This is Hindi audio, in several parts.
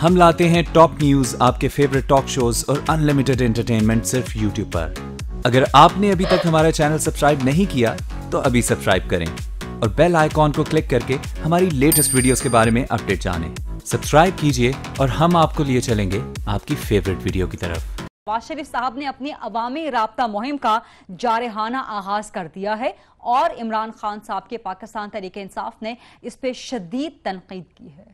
हम लाते हैं टॉप न्यूज, आपके फेवरेट टॉक शोज और अनलिमिटेड एंटरटेनमेंट सिर्फ यूट्यूब पर। अगर आपने अभी तक हमारा चैनल सब्सक्राइब नहीं किया तो अभी सब्सक्राइब करें और बेल आइकॉन को क्लिक करके हमारी लेटेस्ट वीडियोस के बारे में अपडेट जानें। सब्सक्राइब कीजिए और हम आपको लिए चलेंगे आपकी फेवरेट वीडियो की तरफ। नवाज शरीफ साहब ने अपनी अवामी राब्ता मुहिम का जारहाना आगाज कर दिया है और इमरान खान साहब के पाकिस्तान तहरीक इंसाफ ने इस पर शदीद तनकीद की है।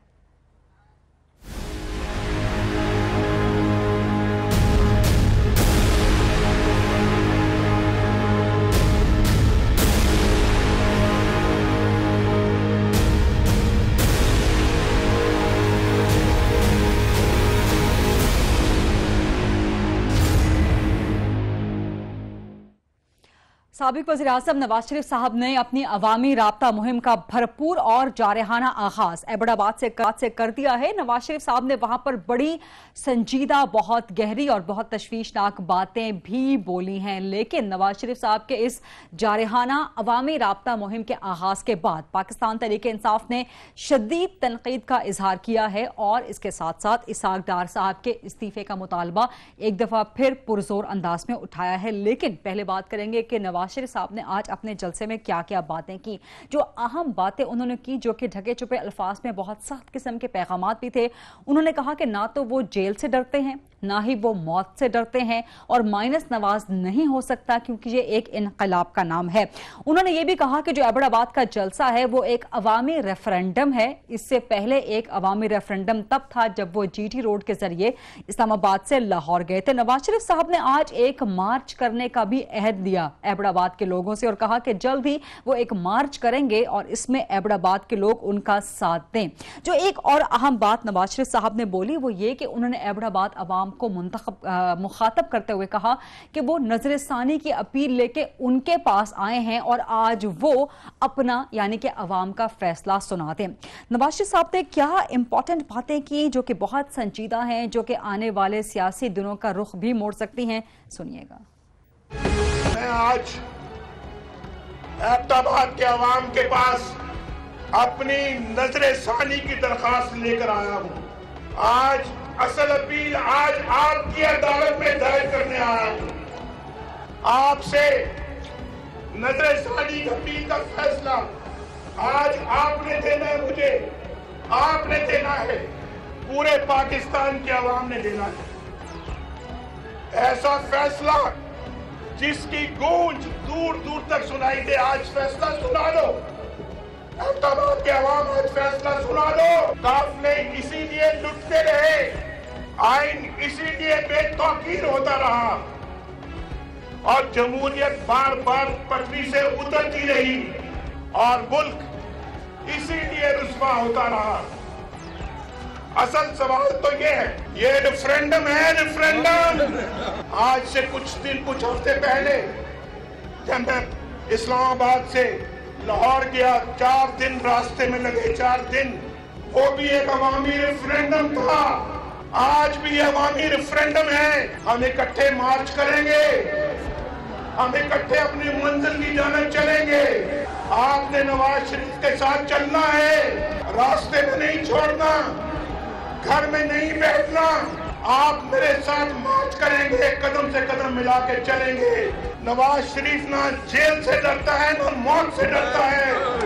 साबिक वज़ीर-ए-आज़म नवाज शरीफ साहब ने अपनी अवामी राब्ता मुहिम का भरपूर और जारहाना आगाज एबटाबाद से कर दिया है। नवाज शरीफ साहब ने वहां पर बड़ी संजीदा, बहुत गहरी और बहुत तशवीशनाक बातें भी बोली हैं, लेकिन नवाज शरीफ साहब के इस जारहाना अवामी राब्ता मुहिम के आगाज के बाद पाकिस्तान तहरीक इंसाफ ने शदीद तनकीद का इजहार किया है और इसके साथ साथ इसहाक डार साहब के इस्तीफे का मुतालबा एक दफा फिर पुरजोर अंदाज में उठाया है। लेकिन पहले बात करेंगे कि नवाज शरीफ साहब ने आज अपने जलसे में क्या क्या बातें की। जो अहम बातें उन्होंने की, जो कि ढके छुपे अल्फाज में बहुत सख्त किस्म के पैगामात भी थे। उन्होंने कहा कि ना तो वो जेल से डरते हैं, ना ही वो मौत से डरते हैं और माइनस नवाज नहीं हो सकता क्योंकि ये एक इनकलाब का नाम है। उन्होंने ये भी कहा कि जो एबटाबाद का जलसा है वो एक अवामी रेफरेंडम है। इससे पहले एक अवामी रेफरेंडम तब था जब वो जीटी रोड के जरिए इस्लामाबाद से लाहौर गए थे। नवाज शरीफ साहब ने आज एक मार्च करने का भी अहद लिया एबटाबाद के लोगों से और कहा कि जल्द ही वो एक मार्च करेंगे और इसमें एबटाबाद के लोग उनका साथ दें। जो एक और अहम बात नवाज शरीफ साहब ने बोली वो ये कि उन्होंने एबटाबाद अवाम को मुखातब करते हुए कहा कि वो नजर सानी की अपील लेके उनके पास आए हैं और आज वो अपना यानी कि अवाम का फैसला सुना दें। नवाज शरीफ साहब ने क्या इंपॉर्टेंट बातें की जो कि बहुत संजीदा हैं, जो कि आने वाले सियासी दिनों का रुख भी मोड़ सकती हैं, सुनिएगा। मैं आज एबटाबाद के अवाम के पास अपनी नजर सानी की दरखास्त लेकर आया हूं। आज असल अपील आज आपकी अदालत में दायर करने आया हूं। आपसे नजर सानी की अपील का फैसला आज आपने देना है, मुझे आपने देना है, पूरे पाकिस्तान के अवाम ने देना है। ऐसा फैसला जिसकी गूंज दूर दूर तक सुनाई दे। आज फैसला सुना दो, एबटाबाद के अवाम आज फैसला सुना दो। काफिले इसीलिए लुटते रहे, आइन इसीलिए बेतौकीर होता रहा और जमहूरियत बार बार पटरी से उतरती रही और मुल्क इसीलिए रुस्वा होता रहा। असल सवाल तो ये है, ये रेफरेंडम है, रेफरेंडम। आज से कुछ हफ्ते पहले जब मैं इस्लामाबाद से लाहौर गया, 4 दिन रास्ते में लगे, 4 दिन, वो भी एक अवामी रेफरेंडम था। आज भी ये अवामी रेफरेंडम है। हम इकट्ठे मार्च करेंगे, हम इकट्ठे अपनी मंजिल की जानिब चलेंगे। आपने नवाज शरीफ के साथ चलना है, रास्ते में नहीं छोड़ना, घर में नहीं बैठना। आप मेरे साथ मार्च करेंगे, कदम से कदम मिला के चलेंगे। नवाज शरीफ ना जेल से डरता है ना मौत से डरता है।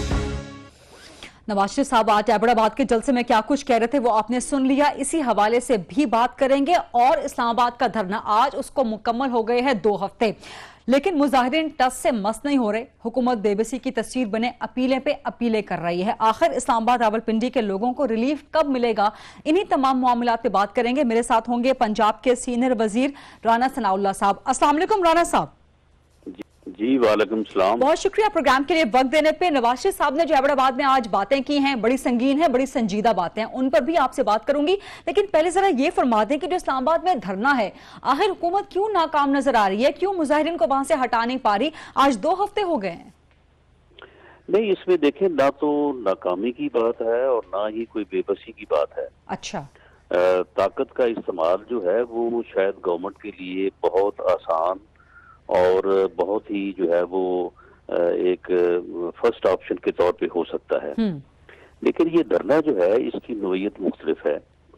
नवाज शरीफ साहब आज एबटाबाद के जलसे में क्या कुछ कह रहे थे वो आपने सुन लिया। इसी हवाले से भी बात करेंगे और इस्लामाबाद का धरना आज उसको मुकम्मल हो गए हैं 2 हफ्ते, लेकिन मुजाहिरीन टस से मस नहीं हो रहे। हुकूमत बेबसी की तस्वीर बने अपीलें पे अपीलें कर रही है। आखिर इस्लामाबाद रावलपिंडी के लोगों को रिलीफ कब मिलेगा, इन्हीं तमाम मामलात पे बात करेंगे। मेरे साथ होंगे पंजाब के सीनियर वजीर राना सनाउल्लाह साहब। अस्सलाम वालेकुम राना साहब। जी वालेकुम सलाम। बहुत शुक्रिया प्रोग्राम के लिए वक्त देने पे। नवाज शरीफ साहब ने जो एबटाबाद में आज बातें की हैं बड़ी संगीन है, बड़ी संजीदा बातें हैं, उन पर भी आपसे बात करूंगी, लेकिन पहले जरा ये फरमा दें कि जो इस्लामाबाद में धरना है आखिर हुकूमत क्यों नाकाम नजर आ रही है, क्यों मुजाहिरीन को वहां से हटा नहीं पा रही? आज 2 हफ्ते हो गए हैं। नहीं, इसमें देखें ना तो नाकामी की बात है और ना ही कोई बेबसी की बात है। अच्छा, ताकत का इस्तेमाल जो है वो शायद गवर्नमेंट के लिए बहुत आसान और बहुत ही जो है वो एक फर्स्ट ऑप्शन के तौर पे हो सकता है, लेकिन ये धरना जो है इसकी नोयत मुख्तलिफ है।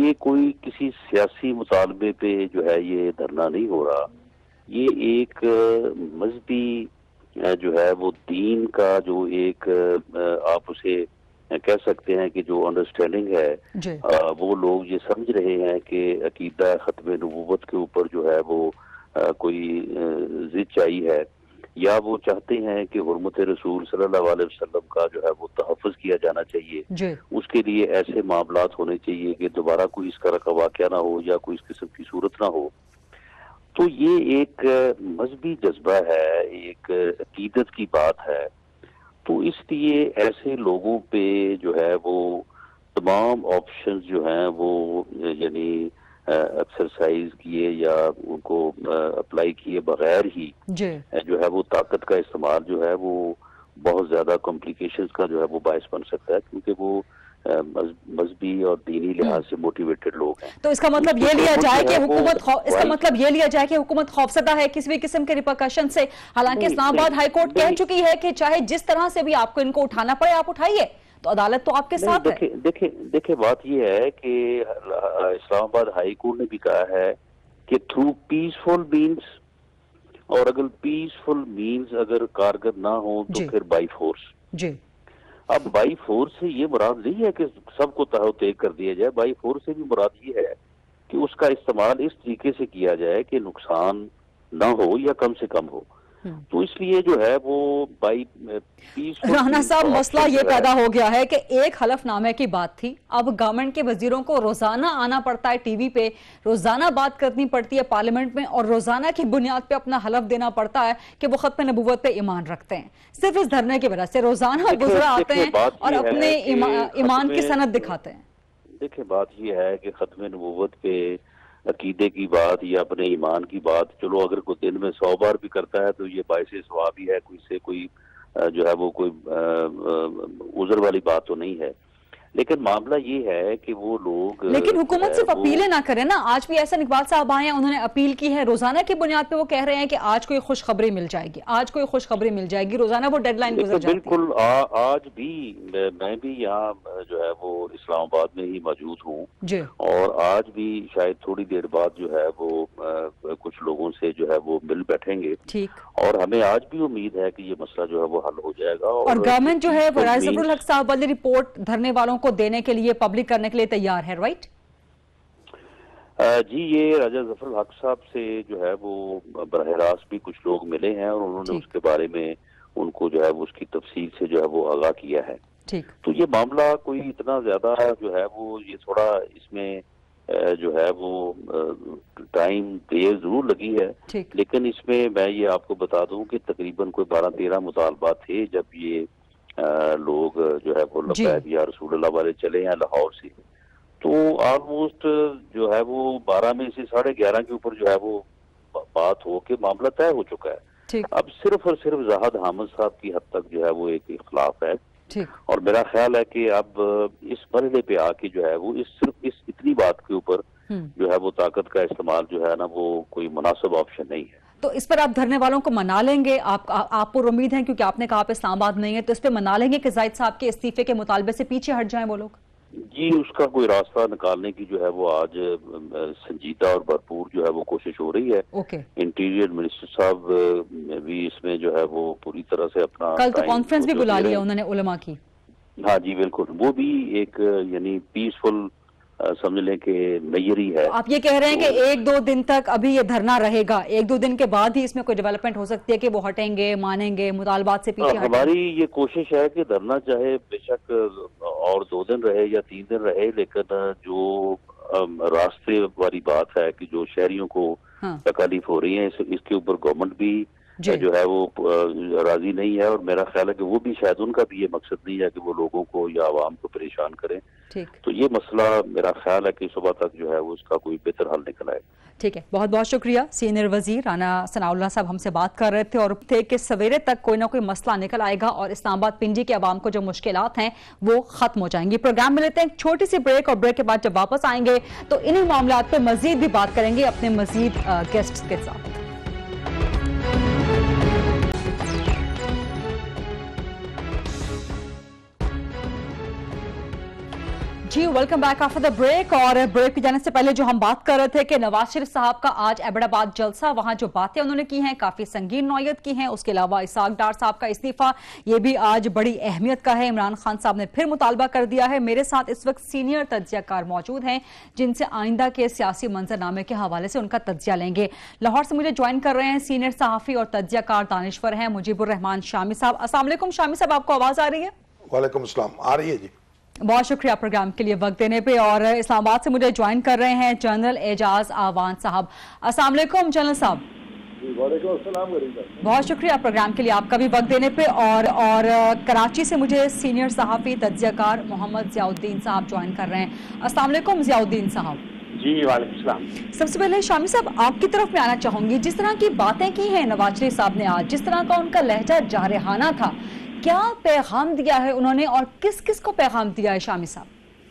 ये कोई किसी सियासी मुतालबे पे जो है ये धरना नहीं हो रहा, ये एक मजहबी जो है वो दीन का जो एक आप उसे कह सकते हैं कि जो अंडरस्टैंडिंग है, वो लोग ये समझ रहे हैं कि अकीदा खत्म नबूवत के ऊपर जो है वो कोई जिद चाहिए है, या वो चाहते हैं कि हुर्मत रसूल सल्लल्लाहु अलैहि वसल्लम का जो है वो तहफ़्फ़ुज़ किया जाना चाहिए। उसके लिए ऐसे मामलात होने चाहिए कि दोबारा कोई इस तरह का वाक़या ना हो या कोई इस किस्म की सूरत ना हो। तो ये एक मजहबी जज्बा है, एक अकीदत की बात है। तो इसलिए ऐसे लोगों पे जो है वो तमाम ऑप्शंस जो हैं वो यानी एक्सरसाइज किए या उनको अप्लाई किए बगैर ही जो है वो ताकत का इस्तेमाल जो है वो बहुत ज्यादा कॉम्प्लिकेशंस का जो है वो बायस बन सकता है, क्योंकि वो मजहबी और दीनी लिहाज से मोटिवेटेड लोग हैं। तो इसका मतलब ये लिया जाए कि हुकूमत खौफजदा है किसी भी किस्म के रिपरकशन से। हालांकि इस्लामाबाद हाई कोर्ट कह चुकी है कि चाहे जिस तरह से भी आपको इनको उठाना पड़े आप उठाइए, तो अदालत तो आपके साथ है। देखिए बात यह है कि इस्लामाबाद हाई कोर्ट ने भी कहा है कि थ्रू पीसफुल मीन्स, और अगर पीसफुल मीन्स अगर कारगर ना हो तो फिर बाई फोर्स। अब बाई फोर्स से ये मुराद नहीं है कि सबको तहत कर दिया जाए, बाई फोर्स से भी मुराद ये है कि उसका इस्तेमाल इस तरीके से किया जाए कि नुकसान ना हो या कम से कम हो। तो इसलिए जो है वो बाई राना साहब मसला ये पैदा हो गया है कि एक हलफनामे की बात थी, अब गवर्नमेंट के वजीरों को रोजाना आना पड़ता है टीवी पे, रोजाना बात करनी पड़ती है पार्लियामेंट में, और रोजाना की बुनियाद पे अपना हलफ देना पड़ता है कि वो खत्म नबूवत पे ईमान रखते हैं। सिर्फ इस धरने की वजह से रोजाना गुजरा आते हैं और अपने ईमान की सनद दिखाते हैं। देखिए बात यह है कि खत्म नबूवत पे अकीदे की बात या अपने ईमान की बात, चलो अगर कोई दिन में 100 बार भी करता है तो ये बायसे सवाब ही है, कोई से कोई जो है वो कोई उज़र वाली बात तो नहीं है। लेकिन मामला ये है कि वो लोग, लेकिन हुकूमत सिर्फ अपीलें ना करे ना। आज भी ऐसा इकबाल साहब आए हैं, उन्होंने अपील की है रोजाना की बुनियाद पे, वो कह रहे हैं कि आज कोई खुशखबरी मिल जाएगी, आज कोई खुशखबरी मिल जाएगी, रोजाना वो डेडलाइन गुजर जाती है। बिल्कुल आज भी मैं भी यहाँ जो है वो इस्लामाबाद में ही मौजूद हूँ, और आज भी शायद थोड़ी देर बाद जो है वो कुछ लोगों से जो है वो मिल बैठेंगे, और हमें आज भी उम्मीद है कि ये मसला जो है वो हल हो जाएगा। और गवर्नमेंट जो है राजा ज़फरुल हक साहब वाली रिपोर्ट धरने वालों को देने के लिए, पब्लिक करने के लिए तैयार है, राइट? जी, ये राजा ज़फरुल हक साहब से जो है वो बरह रास्त भी कुछ लोग मिले हैं और उन्होंने उसके बारे में उनको जो है वो उसकी तफसील से जो है वो आगाह किया है। तो ये मामला कोई इतना ज्यादा जो है वो ये थोड़ा इसमें जो है वो टाइम देर जरूर लगी है, लेकिन इसमें मैं ये आपको बता दूं कि तकरीबन कोई 12-13 मुतालबात थे जब ये लोग जो है वो लब्बैक या रसूलुल्लाह वाले चले हैं लाहौर से। तो ऑलमोस्ट जो है वो 12 में से 11:30 के ऊपर जो है वो बात हो के मामला तय हो चुका है। अब सिर्फ और सिर्फ जाहिद हामिद साहब की हद तक जो है वो एक इख्लाफ है, और मेरा ख्याल है कि अब इस मरहले पे आके जो है वो सिर्फ इस इतनी बात के ऊपर जो है वो ताकत का इस्तेमाल जो है ना वो कोई मुनासिब ऑप्शन नहीं है। तो इस पर आप धरने वालों को मना लेंगे? आप पर उम्मीद है, क्योंकि आपने कहा आप इस्लामाबाद नहीं है, तो इस पर मना लेंगे कि जाहिद साहब के इस्तीफे के मुतालबे से पीछे हट जाएं वो लोग? जी, उसका कोई रास्ता निकालने की जो है वो आज संजीदा और भरपूर जो है वो कोशिश हो रही है। इंटीरियर मिनिस्टर साहब भी इसमें जो है वो पूरी तरह से अपना, कल तो कॉन्फ्रेंस भी बुला लिया उन्होंने उलमा की। हाँ जी बिल्कुल, वो भी एक यानी पीसफुल समझ लें कि नैयरी है। आप ये कह रहे हैं कि 1-2 दिन तक अभी ये धरना रहेगा, 1-2 दिन के बाद ही इसमें कोई डेवलपमेंट हो सकती है कि वो हटेंगे, मानेंगे, मुतालबात से पीछे हटेंगे? हमारी ये कोशिश है कि धरना चाहे बेशक और 2 दिन रहे या 3 दिन रहे, लेकिन जो रास्ते वाली बात है कि जो शहरियों को तकलीफ हो रही है इसके ऊपर गवर्नमेंट भी जो है वो राजी नहीं है, और मेरा ख्याल है कि वो भी शायद उनका भी ये मकसद नहीं है कि वो लोगों को या आवाम को परेशान करें। तो ये मसला मेरा ख्याल है कि सुबह तक जो है वो उसका कोई बेहतर हल निकल आए। ठीक है, बहुत बहुत शुक्रिया। सीनियर वजीर राना सनाउल्लाह साहब हमसे बात कर रहे थे और थे कि सवेरे तक कोई ना कोई मसला निकल आएगा और इस्लामाबाद पिंडी के अवाम को जो मुश्किलात हैं वो खत्म हो जाएंगी। प्रोग्राम में लेते हैं एक छोटी सी ब्रेक, और ब्रेक के बाद जब वापस आएंगे तो इन्हीं मामलात पर मजीद भी बात करेंगे अपने मजीद गेस्ट के साथ। जी welcome back after the break. और ब्रेक पे जाने से पहले जो हम बात कर रहे थे कि नवाज शरीफ साहब का आज एबटाबाद जलसा, वहां जो बातें उन्होंने की हैं काफी संगीन नौयत की हैं। उसके अलावा इसाक डार साहब का इस्तीफा, ये भी आज बड़ी अहमियत का है। इमरान खान साहब ने फिर मुतालबा कर दिया है। मेरे साथ इस वक्त सीनियर तज्जियाकार मौजूद हैं जिनसे आइंदा के सियासी मंजरनामे के हवाले से उनका तज्जिया लेंगे। लाहौर से मुझे ज्वाइन कर रहे हैं सीनियर सहाफी और तज्जियाकार दानिश्वर हैं मुजीबुर रहमान शामी साहब। अस्सलाम वालेकुम शामी साहब, आपको आवाज आ रही है? वालेकुम अस्सलाम, आ रही है जी। बहुत शुक्रिया प्रोग्राम के लिए वक्त देने पे। और इस्लामाबाद से मुझे ज्वाइन कर रहे हैं जनरल एजाज आवान साहब। अस्सलाम वालेकुम जनरल साहब। वालेकुम अस्सलाम। बहुत शुक्रिया प्रोग्राम के लिए आपका भी वक्त देने पे। और कराची से मुझे सीनियर सहाफी तज्जियाकार मोहम्मद जियाउद्दीन साहब ज्वाइन कर रहे हैं। अस्सलाम वालेकुम जियाउद्दीन साहब। जी वालेकुम सलाम। सबसे पहले शामी साहब आपकी तरफ में आना चाहूंगी। जिस तरह की बातें की हैं नवाज शरीफ साहब ने आज, जिस तरह का उनका लहजा जारहाना था, क्या पैगाम दिया है उन्होंने और किस किस को पैगाम दिया है शामी साहब?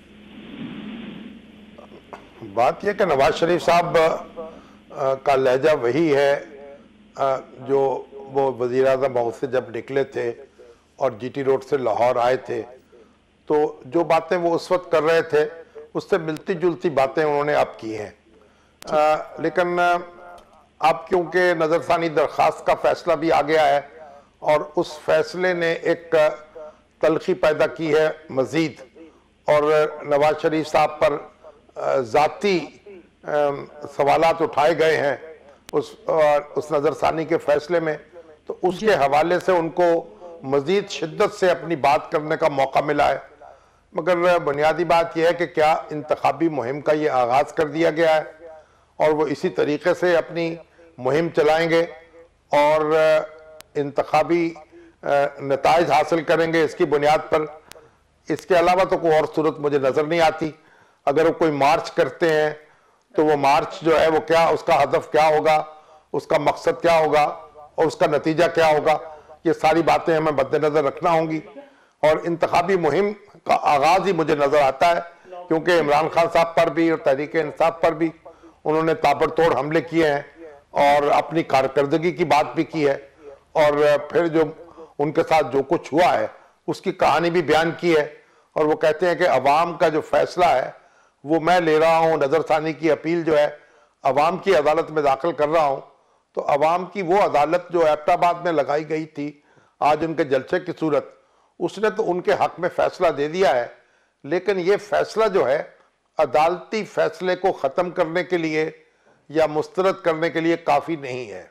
बात यह कि नवाज शरीफ साहब का लहजा वही है जो वो वज़ीर आज़म हाउस से जब निकले थे और जीटी रोड से लाहौर आए थे, तो जो बातें वो उस वक्त कर रहे थे उससे मिलती जुलती बातें उन्होंने अब की हैं। लेकिन अब क्योंकि नज़रसानी दरख्वास्त का फैसला भी आ गया है और उस फैसले ने एक तलखी पैदा की है मजीद, और नवाज शरीफ साहब पर ज़ाती सवालात उठाए गए हैं उस नज़रसानी के फैसले में, तो उसके हवाले से उनको मजीद शिद्दत से अपनी बात करने का मौका मिला है। मगर बुनियादी बात यह है कि क्या इंतखाबी मुहिम का ये आगाज़ कर दिया गया है और वो इसी तरीके से अपनी मुहिम चलाएंगे और इंतखाबी नताइज हासिल करेंगे इसकी बुनियाद पर। इसके अलावा तो कोई और सूरत मुझे नज़र नहीं आती। अगर वो कोई मार्च करते हैं तो वो मार्च जो है वो क्या, उसका हदफ क्या होगा, उसका मकसद क्या होगा और उसका नतीजा क्या होगा, ये सारी बातें हमें मद्देनजर रखना होंगी। और इंतखाबी मुहिम का आगाज ही मुझे नजर आता है क्योंकि इमरान खान साहब पर भी और तहरीक इंसाफ पर भी उन्होंने ताबड़तोड़ हमले किए हैं और अपनी कारकर्दगी की बात भी की है, और फिर जो उनके साथ जो कुछ हुआ है उसकी कहानी भी बयान की है। और वो कहते हैं कि अवाम का जो फैसला है वो मैं ले रहा हूँ, नज़रसानी की अपील जो है अवाम की अदालत में दाखिल कर रहा हूँ। तो अवाम की वो अदालत जो एबटाबाद में लगाई गई थी आज उनके जलसे की सूरत, उसने तो उनके हक में फैसला दे दिया है, लेकिन ये फैसला जो है अदालती फैसले को ख़त्म करने के लिए या मुस्तरद करने के लिए काफ़ी नहीं है।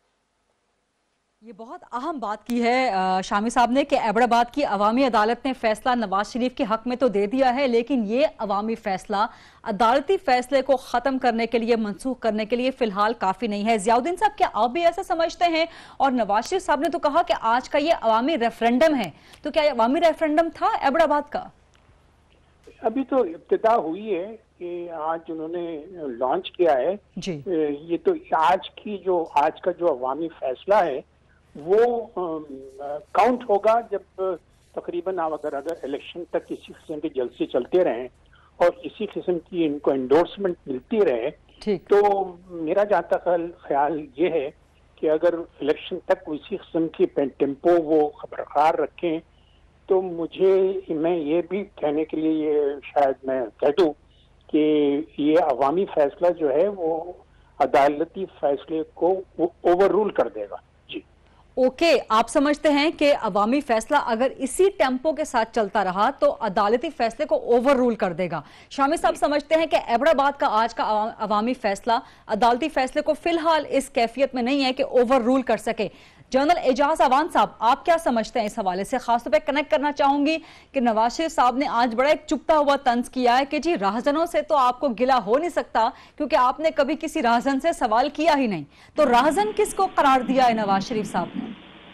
ये बहुत अहम बात की है शामी साहब ने कि एबटाबाद की अवामी अदालत ने फैसला नवाज शरीफ के हक में तो दे दिया है, लेकिन ये अवामी फैसला अदालती फैसले को खत्म करने के लिए, मनसूख करने के लिए फिलहाल काफी नहीं है। जियाउद्दीन साहब, क्या आप भी ऐसा समझते हैं? और नवाज शरीफ साहब ने तो कहा कि आज का ये अवामी रेफरेंडम है, तो क्या ये अवामी रेफरेंडम था एबटाबाद का? अभी तो इब्तिदा हुई है कि आज उन्होंने लॉन्च किया है जी। ये तो आज का जो अवामी फैसला है वो काउंट होगा जब तकरीबन अगर इलेक्शन तक इसी किस्म के जलसे चलते रहें और इसी किस्म की इनको एंडोर्समेंट मिलती रहे, तो मेरा जहाँ तक ख्याल ये है कि अगर इलेक्शन तक इसी किस्म की टेम्पो वो बरकरार रखें तो मैं ये भी कहने के लिए ये शायद मैं कह दूँ कि ये अवामी फैसला जो है वो अदालती फैसले को ओवर रूल कर देगा। ओके, आप समझते हैं कि अवामी फैसला अगर इसी टेम्पो के साथ चलता रहा तो अदालती फैसले को ओवर रूल कर देगा। शामी साहब समझते हैं कि एबटाबाद का आज का अवामी फैसला अदालती फैसले को फिलहाल इस कैफियत में नहीं है कि ओवर रूल कर सके। जनरल एजाज आवान साहब, आप क्या समझते हैं इस हवाले से? खासतौर पर कनेक्ट करना चाहूंगी कि नवाज शरीफ साहब ने आज बड़ा एक चुपता हुआ तंज किया है कि जी राहजनों से तो आपको गिला हो नहीं सकता क्योंकि आपने कभी किसी राहजन से सवाल किया ही नहीं। तो राहजन किसको करार दिया है नवाज शरीफ साहब ने?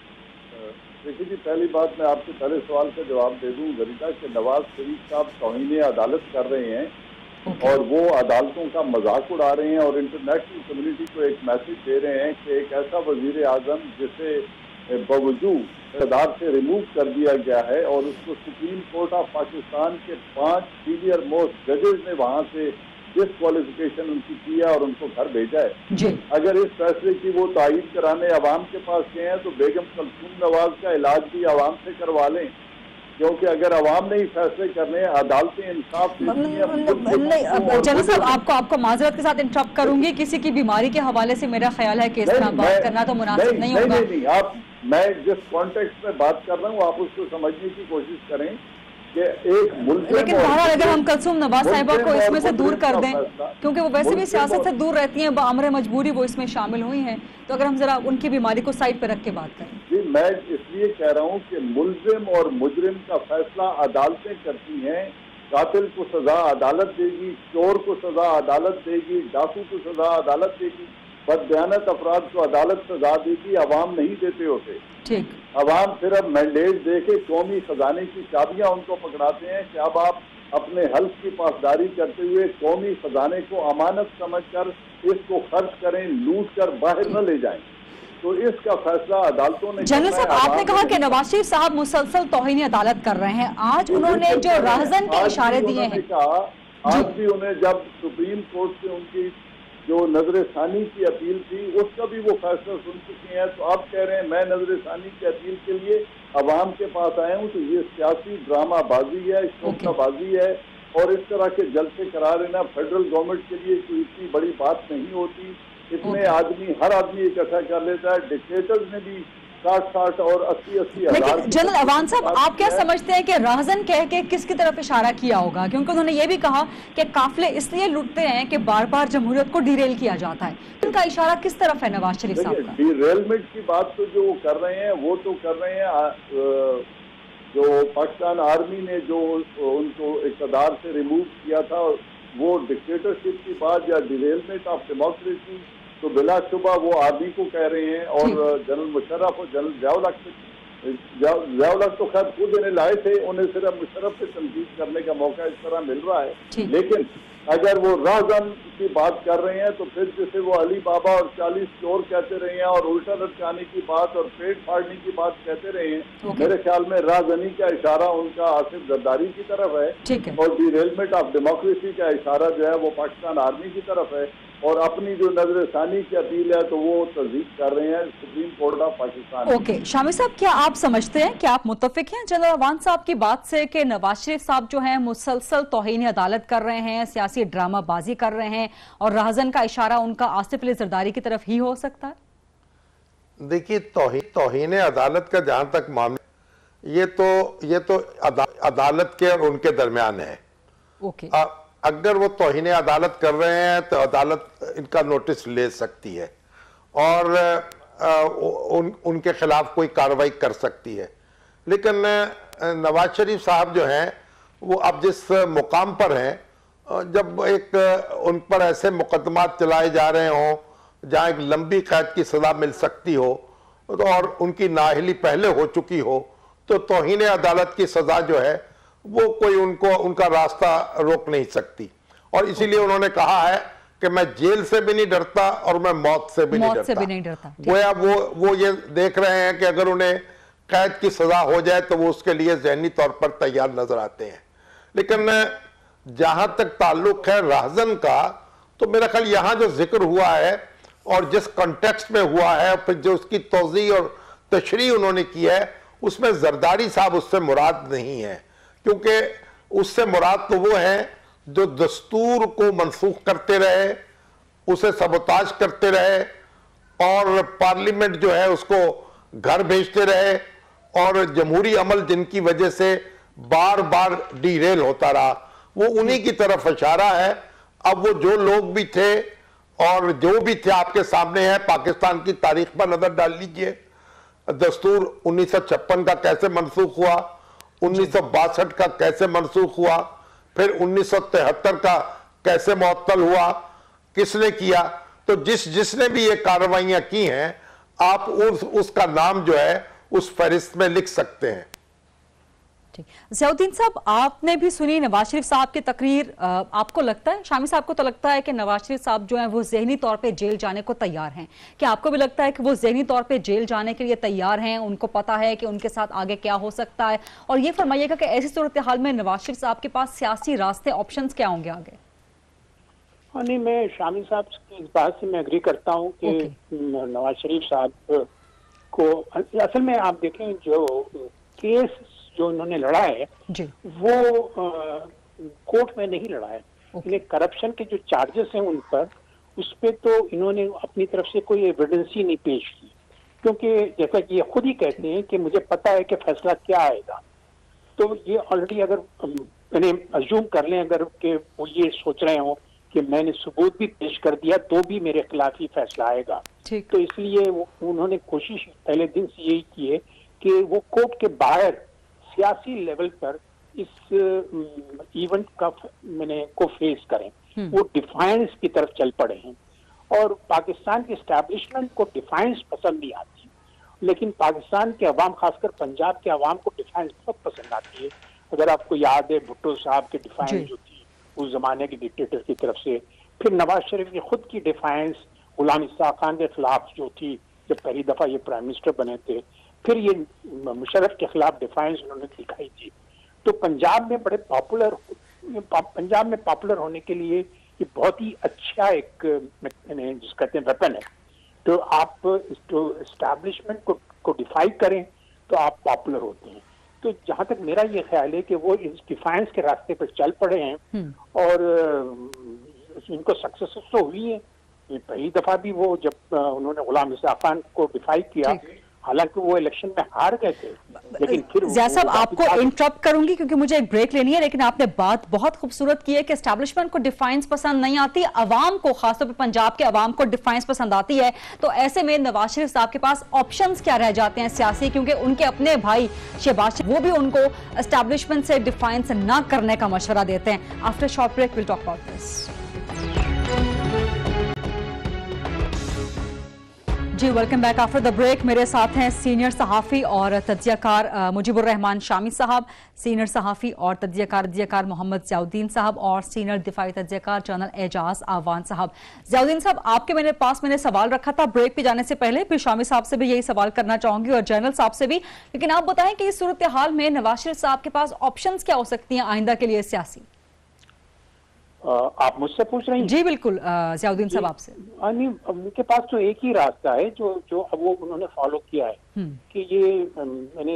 देखिए जी, पहली बात मैं आपके पहले सवाल का जवाब दे दूं गरिदा कि नवाज शरीफ साहब तौहीन अदालत कर रहे हैं और वो अदालतों का मजाक उड़ा रहे हैं और इंटरनेशनल कम्युनिटी को एक मैसेज दे रहे हैं कि एक ऐसा वजीर आजम जिसे बावजूद इक़्तिदार से रिमूव कर दिया गया है और उसको सुप्रीम कोर्ट ऑफ पाकिस्तान के 5 सीनियर मोस्ट जजेस ने वहाँ से डिस्क्वालिफिकेशन उनकी की है और उनको घर भेजा है। अगर इस फैसले की वो तायीद कराने अवाम के पास गए हैं तो बेगम कलसूम नवाज का इलाज भी अवाम से करवा लें। क्योंकि अगर अवाम ने ही फैसले करने हैं, अदालतें इंसाफ देती हैं। जनरल साहब, आपको माजरत के साथ इंटरप्ट करूंगी, किसी की बीमारी के हवाले से मेरा ख्याल है कि इस तरह बात करना तो मुनासिब नहीं होगा। नहीं, आप, मैं जिस कॉन्टेक्स्ट में बात कर रहा हूँ आप उसको समझने की कोशिश करें कि एक मुल्ज़िम, लेकिन बहरहाल अगर हम कुलसूम नवाज साहिबा को इसमें से दूर कर दें, क्योंकि वो वैसे भी सियासत से दूर रहती हैं, बामरे मजबूरी वो इसमें शामिल हुई हैं, तो अगर हम जरा उनकी बीमारी को साइड पर रख के बात करें। जी, मैं इसलिए कह रहा हूँ कि मुल्ज़िम और मुजरिम का फैसला अदालतें करती हैं। कातिल को सजा अदालत देगी, चोर को सजा अदालत देगी, डाकू को सजा अदालत देगी, बददयानत अफराद को अदालत सजा देगी, अवाम नहीं देते होते। ठीक, अवाम सिर्फ मैंडेट दे के कौमी खजाने की चाबियां उनको पकड़ाते हैं कि अब आप अपने हल्फ की पासदारी करते हुए कौमी खजाने को अमानत समझकर इसको खर्च करें, लूट कर बाहर न ले जाएं। तो इसका फैसला अदालतों ने। जनरल साहब, आपने कहा कि नवाज शरीफ साहब मुसलसल तौहीन अदालत कर रहे हैं। आज उन्होंने जो राहजन के इशारे दिए हैं, आज भी उन्हें जब सुप्रीम कोर्ट से उनकी जो नजर-ए-सानी की अपील थी उसका भी वो फैसला सुन चुके हैं, तो अब कह रहे हैं मैं नजर-ए-सानी की अपील के लिए अवाम के पास आया हूँ। तो ये सियासी ड्रामाबाजी है, शोखाबाजी है, और इस तरह के जलसे करा लेना फेडरल गवर्नमेंट के लिए कोई इतनी बड़ी बात नहीं होती। इतने आदमी, हर आदमी इकट्ठा कर लेता है। डिक्टेटर्स ने भी 60 और 80 हजार। लेकिन जनरल अवान साहब, आप क्या समझते हैं कि राहजन कह के किसकी तरफ इशारा किया होगा? क्योंकि उन्होंने ये भी कहा कि काफिले इसलिए लुटते हैं कि बार बार जमहूरियत को डिरेल किया जाता है। उनका इशारा किस तरफ है नवाज शरीफ साहब का? डिरेलमेंट की बात तो जो कर रहे हैं वो तो कर रहे हैं, जो पाकिस्तान आर्मी ने जो उनको इक़्तिदार से रिमूव किया था, वो डिक्टेटरशिप की बात या डिरेलमेंट ऑफ डेमोक्रेसी, तो बिलाशुबा वो आर्मी को कह रहे हैं। और जनरल मुशर्रफ और जनरल ज़िया-उल-हक तो खैर खुद इन्हें लाए थे, उन्हें सिर्फ मुशर्रफ से तनकीद करने का मौका इस तरह मिल रहा है। लेकिन अगर वो राहजन की बात कर रहे हैं तो फिर जैसे वो अली बाबा और 40 चोर कहते रहे हैं और उल्टा लटकाने की बात और पेट फाड़ने की बात कहते रहे हैं, मेरे ख्याल में राहजनी का इशारा उनका आसिफ जरदारी की तरफ है, और डिरेलमेंट ऑफ डेमोक्रेसी का इशारा जो है वो पाकिस्तान आर्मी की तरफ है। और अपनी जो नजर-ए-सानी की अपील है तो वो तस्दीक कर रहे हैं Supreme Court of Pakistan. Okay, Shami साहब, क्या आप समझते हैं, क्या आप मुत्तफिक हैं जनरल अवान साहब की बात से कि नवाज शरीफ साहब जो हैं मुसलसल तौहीन अदालत कर रहे हैं, सियासी ड्रामाबाजी कर रहे हैं, और राहजन का इशारा उनका आसिफ अली जरदारी की तरफ ही हो सकता है? देखिए, तौहीन अदालत का जहां तक मामला, ये तो अदालत के और उनके दरमियान है। ओके, अगर वो तौहीन अदालत कर रहे हैं तो अदालत इनका नोटिस ले सकती है और उनके खिलाफ कोई कार्रवाई कर सकती है। लेकिन नवाज शरीफ साहब जो हैं वो अब जिस मुकाम पर हैं, जब एक उन पर ऐसे मुकदमात चलाए जा रहे हों जहां एक लंबी कैद की सजा मिल सकती हो तो और उनकी नाअहली पहले हो चुकी हो, तो तौहीन अदालत की सजा जो है वो कोई उनका रास्ता रोक नहीं सकती। और इसीलिए उन्होंने कहा है कि मैं जेल से भी नहीं डरता और मैं मौत से भी नहीं डरता। गोया वो ये देख रहे हैं कि अगर उन्हें कैद की सजा हो जाए तो वो उसके लिए ज़हनी तौर पर तैयार नजर आते हैं। लेकिन जहां तक ताल्लुक है राहजन का, तो मेरा ख्याल यहाँ जो जिक्र हुआ है और जिस कॉन्टेक्स्ट में हुआ है, फिर जो उसकी तौज़ी और तशरीह उन्होंने की है, उसमें जरदारी साहब उससे मुराद नहीं है, क्योंकि उससे मुराद तो वो है जो दस्तूर को मनसूख करते रहे, उसे सबोताज करते रहे और पार्लियामेंट जो है उसको घर भेजते रहे, और जमहूरी अमल जिनकी वजह से बार बार डीरेल होता रहा, वो उन्हीं की तरफ इशारा है। अब वो जो लोग भी थे और जो भी थे आपके सामने है, पाकिस्तान की तारीख पर नजर डाल लीजिए। दस्तूर 1956 का कैसे मनसूख हुआ, 1962 का कैसे मनसूख हुआ, फिर 1973 का कैसे मुअत्तल हुआ, किसने किया? तो जिसने भी ये कार्रवाइयां की हैं, आप उसका नाम जो है उस फहरिस्त में लिख सकते हैं। ज़ियाउद्दीन साहब, आपने भी सुनी नवाज शरीफ साहब की तकरीर। आपको लगता है, शामी साहब को तो लगता है कि नवाज शरीफ साहब जो हैं वो ज़हनी तौर पे जेल जाने को तैयार हैं, क्या आपको भी लगता है कि वो ज़हनी तौर पे जेल जाने के लिए तैयार हैं? उनको पता है कि उनके साथ आगे क्या हो सकता है? और ये फरमाइएगा कि ऐसी सूरत हाल में नवाज शरीफ साहब के पास सियासी रास्ते, ऑप्शंस क्या होंगे आगे? नहीं, मैं शामी साहब की इस बात से मैं एग्री करता हूँ कि नवाज शरीफ साहब को असल में आप देखें जो केस जो इन्होंने लड़ा है जी। वो कोर्ट में नहीं लड़ा है। इन्हें करप्शन के जो चार्जेस हैं उन पर, उस पे तो इन्होंने अपनी तरफ से कोई एविडेंस ही नहीं पेश की, क्योंकि जैसा कि ये खुद ही कहते हैं कि मुझे पता है कि फैसला क्या आएगा। तो ये ऑलरेडी अगर इन्हें अज्यूम कर लें अगर कि वो ये सोच रहे हो कि मैंने सबूत भी पेश कर दिया तो भी मेरे खिलाफ ही फैसला आएगा, तो इसलिए उन्होंने कोशिश पहले दिन से यही की है कि वो कोर्ट के बाहर सियासी लेवल पर इस इवेंट का को फेस करें। वो डिफाइंस की तरफ चल पड़े हैं और पाकिस्तान के एस्टैब्लिशमेंट को डिफाइंस पसंद नहीं आती, लेकिन पाकिस्तान के अवाम, खासकर पंजाब के अवाम को डिफाइंस बहुत पसंद आती है। अगर आपको याद है भुट्टो साहब की डिफाइंस जो थी उस जमाने के डिक्टेटर की तरफ से, फिर नवाज शरीफ की खुद की डिफाइंस गुलाम इस्हाक खान के खिलाफ जो थी जब पहली दफा ये प्राइम मिनिस्टर बने थे, फिर ये मुशर्रफ के खिलाफ डिफाइंस उन्होंने दिखाई थी। तो पंजाब में बड़े पॉपुलर, पंजाब में पॉपुलर होने के लिए ये बहुत ही अच्छा एक जिस कहते हैं वेपन है। तो आप तो एस्टैब्लिशमेंट को डिफाई करें तो आप पॉपुलर होते हैं। तो जहां तक मेरा ये ख्याल है कि वो इस डिफाइंस के रास्ते पर चल पड़े हैं और इनको सक्सेस तो हुई है। पहली दफा भी वो जब उन्होंने गुलाम इस्हाक खान को डिफाई किया, हालांकि वो इलेक्शन में हार गए थे, लेकिन फिर ज़िया साहब आपको इंटरप्ट करूंगी क्योंकि मुझे एक ब्रेक लेनी है, लेकिन आपने बात बहुत खूबसूरत की है कि एस्टैब्लिशमेंट को डिफाइंस पसंद नहीं आती, अवाम को, खासतौर पे पंजाब के अवाम को डिफाइंस पसंद आती है। तो ऐसे में नवाज शरीफ साहब के पास ऑप्शंस क्या रह जाते हैं सियासी, क्योंकि उनके अपने भाई शहबाज शरीफ वो भी उनको एस्टैब्लिशमेंट से डिफाइंस न करने का मशवरा देते हैं। After short break will talk about this. जी, welcome back after the break. मेरे साथ हैं सीनियर सहाफ़ी और तज्ज़ियाकार मुजीबुर रहमान शामी साहब, सीनियर सहाफ़ी और तज्ज़ियाकार मोहम्मद ज़ियाउद्दीन साहब और सीनियर दिफाई तज्ज़ियाकार जनरल एजाज आवान साहब। ज़ियाउद्दीन साहब, आपके मेरे पास मैंने सवाल रखा था ब्रेक पे जाने से पहले, फिर शामी साहब से भी यही सवाल करना चाहूंगी और जनरल साहब से भी, लेकिन आप बताएं कि इस सूरत हाल में नवाज शरीफ साहब के पास ऑप्शंस क्या हो सकती हैं आइंदा के लिए सियासी? आप मुझसे पूछ रही हैं? जी बिल्कुल, ज़ियाउद्दीन साहब आपसे। नहीं, उनके पास तो एक ही रास्ता है जो अब वो उन्होंने फॉलो किया है कि ये मैंने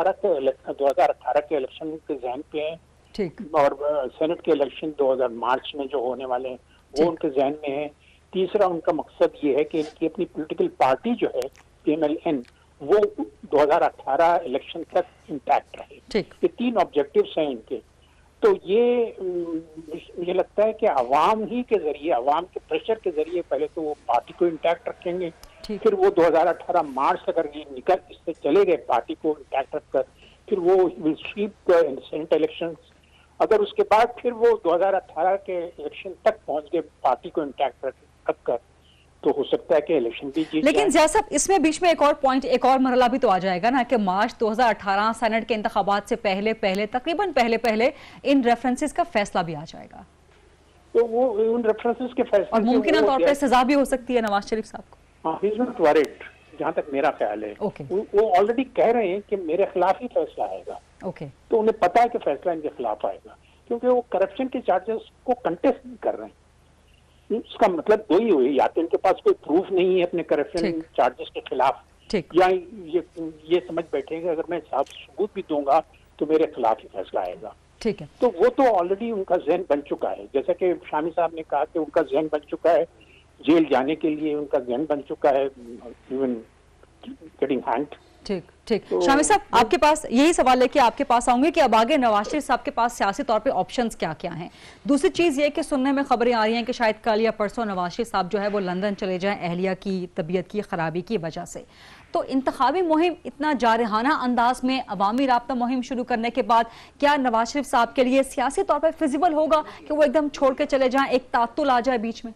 2018 के इलेक्शन के जहन पे हैं, ठीक, और सेनेट के इलेक्शन 2000 मार्च में जो होने वाले हैं वो उनके जहन में है। तीसरा उनका मकसद ये है कि इनकी अपनी पॉलिटिकल पार्टी जो है PMLN वो 2018 इलेक्शन तक इंटैक्ट रहे। ये 3 ऑब्जेक्टिव्स हैं इनके। तो ये मुझे लगता है कि अवाम ही के जरिए, अवाम के प्रेशर के जरिए पहले तो वो पार्टी को इंटैक्ट रखेंगे, फिर वो 2018 मार्च तक अगर ये निकल इससे चले गए पार्टी को इंटैक्ट रखकर, फिर वो will sweep the Senate elections. अगर उसके बाद फिर वो 2018 के इलेक्शन तक पहुंच गए पार्टी को इंटैक्ट रखकर, तो हो सकता है कि इलेक्शन भी जीत। लेकिन ज़िया साहब, इसमें बीच में एक और पॉइंट, एक और मरहला भी तो आ जाएगा ना कि मार्च 2018 सेनेट के इंतखाबात से पहले तकरीबन पहले इन रेफरेंसेस का फैसला भी आ जाएगा, तो वो उन रेफरेंसेस के फैसले और मुमकिन तौर पर सजा भी हो सकती है नवाज शरीफ साहब को। ही इज नॉट वरीड, जहां तक मेरा ख्याल है। वो ऑलरेडी कह रहे हैं कि मेरे खिलाफ ही फैसला आएगा। तो उन्हें पता है कि फैसला इनके खिलाफ आएगा, क्योंकि वो करप्शन के चार्जेस को कंटेस्ट नहीं कर रहे हैं। उसका मतलब दो ही हुई, या तो इनके पास कोई प्रूफ नहीं है अपने करप्शन चार्जेस के खिलाफ, या ये समझ बैठेंगे अगर मैं सबूत भी दूंगा तो मेरे खिलाफ ही फैसला आएगा। ठीक है, तो वो तो ऑलरेडी उनका जहन बन चुका है, जैसा कि शामी साहब ने कहा कि उनका जहन बन चुका है, जेल जाने के लिए उनका जहन बन चुका है, इवन गेटिंग हैंग्ड। ठीक, शामी साहब, आपके पास यही सवाल है कि आपके पास आऊंगे कि अब आगे नवाज शरीफ साहब के पास सियासी तौर पे ऑप्शंस क्या क्या हैं। दूसरी चीज़ ये कि सुनने में खबरें आ रही हैं कि शायद कल या परसों नवाज शरीफ साहब जो है वो लंदन चले जाएं अहलिया की तबीयत की खराबी की वजह से। तो इंतखाबी मुहिम इतना जारहाना अंदाज में अवामी राब्ता मुहिम शुरू करने के बाद क्या नवाज शरीफ साहब के लिए सियासी तौर पर फिजिबल होगा कि वो एकदम छोड़ के चले जाएं, एक तातुल आ जाए बीच में?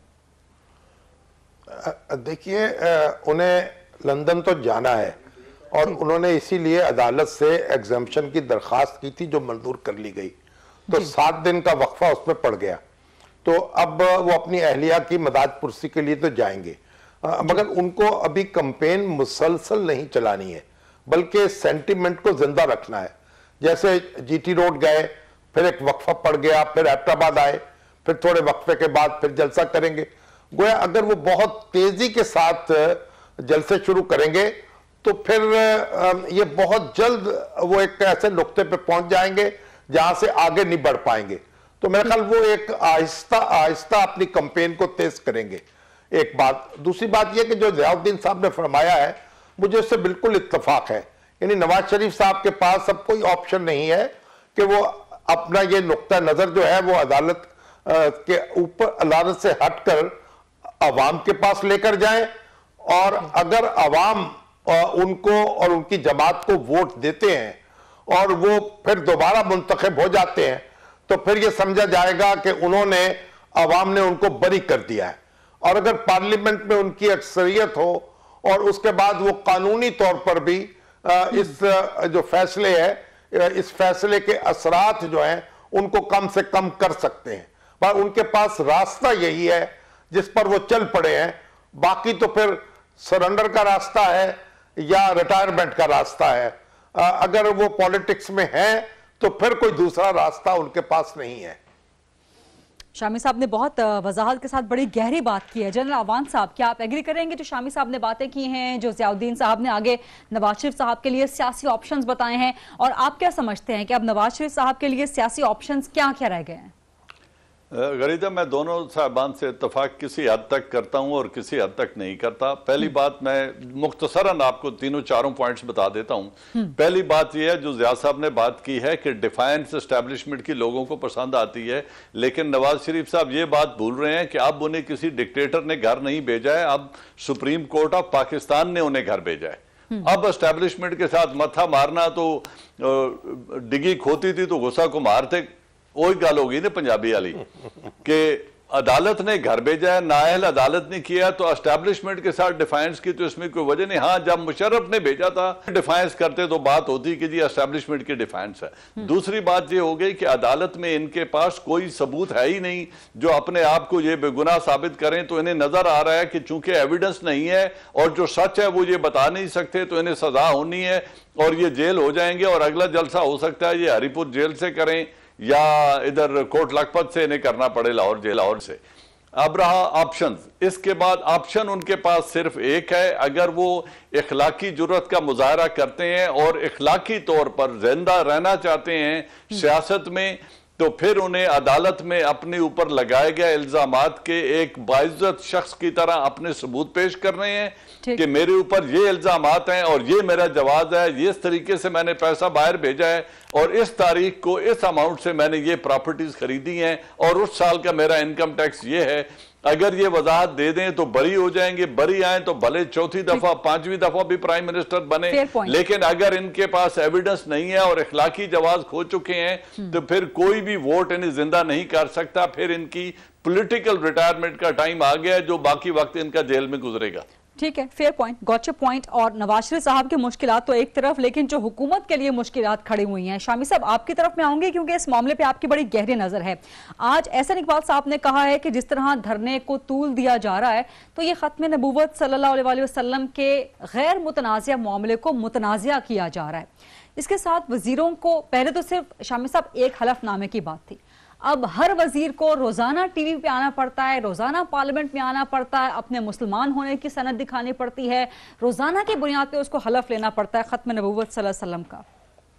देखिए, उन्हें लंदन तो जाना है और उन्होंने इसीलिए अदालत से एग्जाम्पशन की दरखास्त की थी जो मंजूर कर ली गई, तो 7 दिन का वक्फा उसमें पड़ गया। तो अब वो अपनी अहलिया की मदाद पुरसी के लिए तो जाएंगे, मगर उनको अभी कंपेन मुसलसल नहीं चलानी है, बल्कि सेंटिमेंट को जिंदा रखना है। जैसे GT रोड गए, फिर एक वक्फा पड़ गया, फिर एबटाबाद आए, फिर थोड़े वक्फे के बाद फिर जलसा करेंगे। गोया अगर वो बहुत तेजी के साथ जलसे शुरू करेंगे तो फिर ये बहुत जल्द वो एक ऐसे नुक्ते पे पहुंच जाएंगे जहां से आगे नहीं बढ़ पाएंगे। तो मेरा ख्याल वो एक आहिस्ता आहिस्ता अपनी कैंपेन को तेज करेंगे। एक बात, दूसरी बात यह कि जो ज़ियाउद्दीन साहब ने फरमाया है, मुझे उससे बिल्कुल इत्तेफाक है। यानी नवाज शरीफ साहब के पास अब कोई ऑप्शन नहीं है कि वो अपना ये नुक्ता नजर जो है वो अदालत के ऊपर, अदालत से हटकर अवाम के पास लेकर जाएं, और अगर अवाम उनको और उनकी जमात को वोट देते हैं और वो फिर दोबारा मुंतखब हो जाते हैं, तो फिर ये समझा जाएगा कि उन्होंने, अवाम ने उनको बरी कर दिया है। और अगर पार्लियामेंट में उनकी अक्सरियत हो और उसके बाद वो कानूनी तौर पर भी इस जो फैसले है, इस फैसले के असरात जो हैं उनको कम से कम कर सकते हैं, पर उनके पास रास्ता यही है जिस पर वो चल पड़े हैं। बाकी तो फिर सरेंडर का रास्ता है या रिटायरमेंट का रास्ता है। अगर वो पॉलिटिक्स में हैं तो फिर कोई दूसरा रास्ता उनके पास नहीं है। शामी साहब ने बहुत वजाहत के साथ बड़ी गहरी बात की है। जनरल अवान साहब, क्या आप एग्री करेंगे जो शामी साहब ने बातें की हैं, जो ज़ियाउद्दीन साहब ने आगे नवाज शरीफ साहब के लिए सियासी ऑप्शंस बताए हैं, और आप क्या समझते हैं कि अब नवाज शरीफ साहब के लिए सियासी ऑप्शंस क्या क्या रह गए हैं? गरीदा, मैं दोनों साहबान से इत्तफाक किसी हद तक करता हूं और किसी हद तक नहीं करता। पहली बात, मैं मुख्तसरन आपको तीनों चारों पॉइंट्स बता देता हूं। पहली बात यह है जो ज़िया साहब ने बात की है कि डिफाइंस एस्टेब्लिशमेंट की लोगों को पसंद आती है, लेकिन नवाज शरीफ साहब ये बात भूल रहे हैं कि अब उन्हें किसी डिक्टेटर ने घर नहीं भेजा है, अब सुप्रीम कोर्ट ऑफ पाकिस्तान ने उन्हें घर भेजा है। अब एस्टेब्लिशमेंट के साथ मत्था मारना, तो डिगी खोती थी तो गुस्सा को मारते, वही गल होगी ना पंजाबी वाली कि अदालत ने घर भेजा है, नाअहल अदालत ने किया, तो एस्टैब्लिशमेंट के साथ डिफाइंस की तो इसमें कोई वजह नहीं। हाँ, जब मुशर्रफ ने भेजा था डिफाइंस करते तो बात होती कि जी एस्टैब्लिशमेंट की डिफाइंस है। दूसरी बात ये हो गई कि अदालत में इनके पास कोई सबूत है ही नहीं जो अपने आप को ये बेगुनाह साबित करें। तो इन्हें नजर आ रहा है कि चूंकि एविडेंस नहीं है और जो सच है वो ये बता नहीं सकते, तो इन्हें सजा होनी है और ये जेल हो जाएंगे। और अगला जलसा हो सकता है ये हरिपुर जेल से करें या इधर कोट लखपत से इन्हें करना पड़े, लाहौर जेल, लाहौर से। अब रहा ऑप्शंस, इसके बाद ऑप्शन उनके पास सिर्फ एक है। अगर वो इखलाकी जुर्रत का मुजाहरा करते हैं और इखलाकी तौर पर जिंदा रहना चाहते हैं सियासत में, तो फिर उन्हें अदालत में अपने ऊपर लगाए गए इल्जामात के एक बाइज्जत शख्स की तरह अपने सबूत पेश कर रहे हैं कि मेरे ऊपर ये इल्जामात हैं और ये मेरा जवाब है, ये इस तरीके से मैंने पैसा बाहर भेजा है और इस तारीख को इस अमाउंट से मैंने ये प्रॉपर्टीज खरीदी हैं और उस साल का मेरा इनकम टैक्स ये है। अगर ये वजाहत दे दें तो बरी हो जाएंगे, बरी आए तो भले चौथी दफा पांचवी दफा भी प्राइम मिनिस्टर बने, लेकिन अगर इनके पास एविडेंस नहीं है और इखलाकी जवाब खो चुके हैं तो फिर कोई भी वोट इन्हें जिंदा नहीं कर सकता। फिर इनकी पॉलिटिकल रिटायरमेंट का टाइम आ गया है, जो बाकी वक्त इनका जेल में गुजरेगा। ठीक है, फेयर पॉइंट, गॉटचा पॉइंट। और नवाज शरीफ साहब की मुश्किलात तो एक तरफ, लेकिन जो हुकूमत के लिए मुश्किलात खड़ी हुई हैं, शामी साहब आपकी तरफ में आऊंगी क्योंकि इस मामले पे आपकी बड़ी गहरी नजर है। आज एहसन इकबाल साहब ने कहा है कि जिस तरह धरने को तूल दिया जा रहा है तो ये खत्म नबूवत सल्लल्लाहु अलैहि वसल्लम के गैर मुतनाज़िया मामले को मुतनाज़िया किया जा रहा है। इसके साथ वजीरों को, पहले तो सिर्फ शामी साहब एक हलफनामे की बात थी, अब हर वजीर को रोजाना टीवी पे आना पड़ता है, रोजाना पार्लियामेंट में आना पड़ता है, अपने मुसलमान होने की सनद दिखानी पड़ती है, रोजाना की बुनियाद पे उसको हलफ लेना पड़ता है खत्म नबूवत सल्लल्लाहु अलैहि वसल्लम का।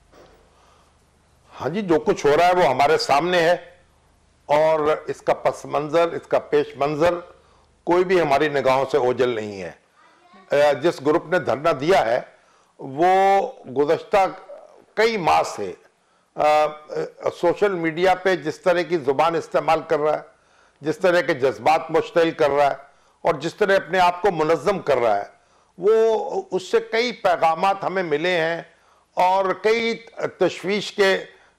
हाँ जी, जो कुछ हो रहा है वो हमारे सामने है और इसका पस मंजर, इसका पेश मंजर कोई भी हमारी निगाहों से ओझल नहीं है। जिस ग्रुप ने धरना दिया है वो गुज़श्ता कई माह से सोशल मीडिया पे जिस तरह की जुबान इस्तेमाल कर रहा है, जिस तरह के जज्बात मुश्तइल कर रहा है और जिस तरह अपने आप को मुनज़्ज़म कर रहा है, वो उससे कई पैगामात हमें मिले हैं और कई तशवीश के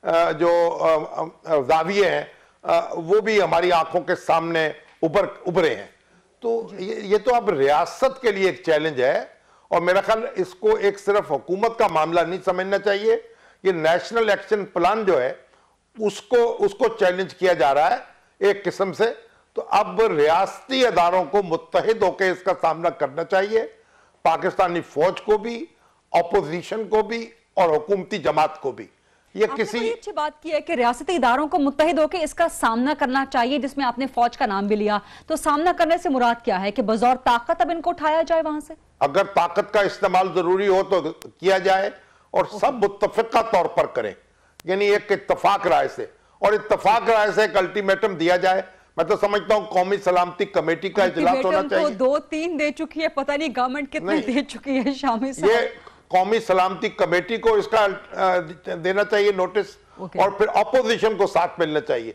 जो ज़ाविये हैं वो भी हमारी आंखों के सामने उभरे हैं। तो ये तो अब रियासत के लिए एक चैलेंज है और मेरा ख्याल इसको एक सिर्फ हुकूमत का मामला नहीं समझना चाहिए, ये नेशनल एक्शन प्लान जो है उसको चैलेंज किया जा रहा है एक किस्म से। तो अब रियासती अदारों को मुत्तहिद होकर इसका सामना करना चाहिए, पाकिस्तानी फौज को भी, अपोजिशन को भी और हुकूमती जमात को भी। ये आपने किसी बड़ी अच्छी बात की है कि रियासती इदारों को मुत्तहिद होकर इसका सामना करना चाहिए, जिसमें आपने फौज का नाम भी लिया। तो सामना करने से मुराद क्या है कि बजौर ताकत अब इनको उठाया जाए वहां से? अगर ताकत का इस्तेमाल जरूरी हो तो किया जाए और सब मुत्तफिका तौर पर करें, यानी एक इत्तफाक राय से, और इत्तफाक राय से एक अल्टीमेटम दिया जाए। मैं तो समझता हूं कौमी सलामती कमेटी का इजलास होना चाहिए। 2-3 दे चुकी है, पता नहीं गवर्नमेंट कितने दे चुकी है शामी साहब। ये कौमी सलामती कमेटी को इसका देना चाहिए नोटिस, और फिर अपोजिशन को साथ मिलना चाहिए।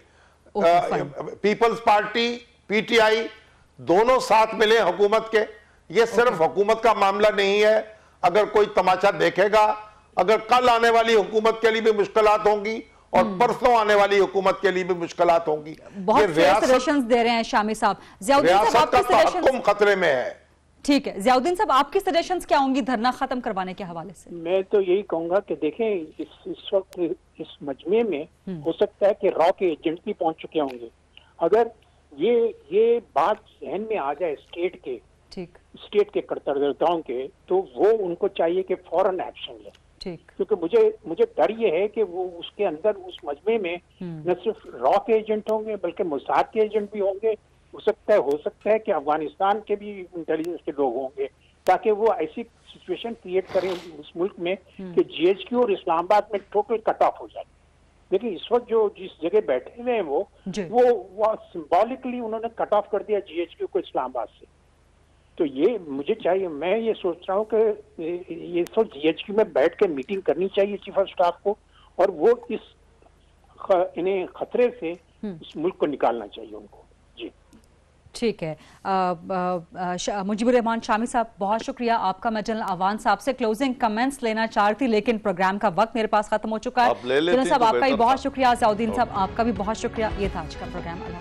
पीपल्स पार्टी, पीटीआई दोनों साथ मिले हुकूमत के। ये सिर्फ हुकूमत का मामला नहीं है। अगर कोई तमाशा देखेगा, अगर कल आने वाली हुकूमत के लिए भी मुश्किलात होंगी और परसों आने वाली हुकूमत के लिए भी मुश्किलात होंगी। बहुत सजेशंस दे रहे हैं शामी साहब। जियाउद्दीन साहब, आपकी सजेशंस खतरे में है। ठीक है, जियाउद्दीन साहब आपकी सजेशंस क्या होंगी धरना खत्म करवाने के हवाले से? मैं तो यही कहूंगा कि देखें, इस वक्त इस मजमे में हो सकता है कि रॉ के एजेंट भी पहुंच चुके होंगे। अगर ये बात जहन में आ जाए स्टेट के कर्तव्यताओं के, तो वो उनको चाहिए कि फौरन एक्शन ले। क्योंकि मुझे डर ये है कि वो उसके अंदर उस मजमे में न सिर्फ रॉ के एजेंट होंगे बल्कि मोसाद के एजेंट भी होंगे। हो सकता है कि अफगानिस्तान के भी इंटेलिजेंस के लोग होंगे, ताकि वो ऐसी सिचुएशन क्रिएट करें उस मुल्क में कि जीएचक्यू और इस्लामाबाद में टोटल कट ऑफ हो जाए। देखिए इस वक्त जो जिस जगह बैठे हुए हैं वो सिंबॉलिकली उन्होंने कट ऑफ कर दिया जीएचक्यू को इस्लामाबाद से। तो ये मुझे चाहिए, मैं ये सोच रहा हूँ कि ये तो जीएचक्यू में बैठ के मीटिंग करनी चाहिए चीफ ऑफ स्टाफ को, और वो इन्हें खतरे से इस मुल्क को निकालना चाहिए उनको। जी ठीक है। मुजीबुर रहमान शामी साहब, बहुत शुक्रिया आपका। मैं जनरल अवान साहब से क्लोजिंग कमेंट्स लेना चाहती थी, लेकिन प्रोग्राम का वक्त मेरे पास खत्म हो चुका है। जनरल साहब आपका भी बहुत शुक्रिया, जियाउद्दीन साहब आपका भी बहुत शुक्रिया। ये था आज का प्रोग्राम।